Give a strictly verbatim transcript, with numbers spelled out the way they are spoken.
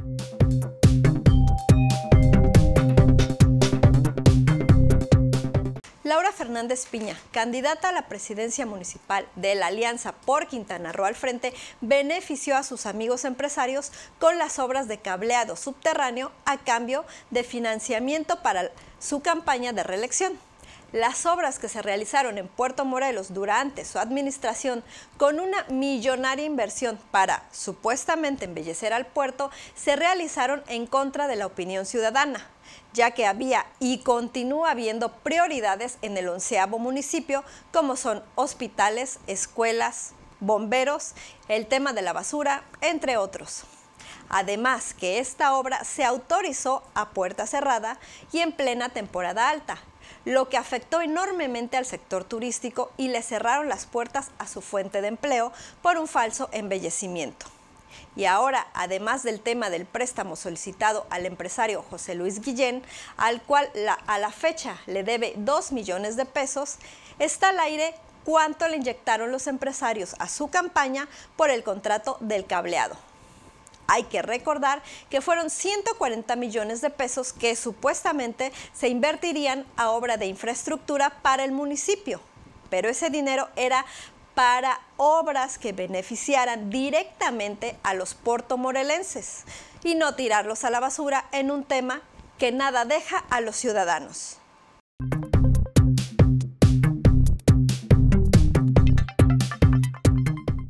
Laura Fernández Piña, candidata a la presidencia municipal de la Alianza por Quintana Roo al Frente, benefició a sus amigos empresarios con las obras de cableado subterráneo a cambio de financiamiento para su campaña de reelección. Las obras que se realizaron en Puerto Morelos durante su administración con una millonaria inversión para supuestamente embellecer al puerto se realizaron en contra de la opinión ciudadana, ya que había y continúa habiendo prioridades en el onceavo municipio como son hospitales, escuelas, bomberos, el tema de la basura, entre otros. Además que esta obra se autorizó a puerta cerrada y en plena temporada alta, lo que afectó enormemente al sector turístico y le cerraron las puertas a su fuente de empleo por un falso embellecimiento. Y ahora, además del tema del préstamo solicitado al empresario José Luis Guillén, al cual la, a la fecha le debe dos millones de pesos, está al aire cuánto le inyectaron los empresarios a su campaña por el contrato del cableado. Hay que recordar que fueron ciento cuarenta millones de pesos que supuestamente se invertirían a obra de infraestructura para el municipio, pero ese dinero era para obras que beneficiaran directamente a los puertomorelenses y no tirarlos a la basura en un tema que nada deja a los ciudadanos.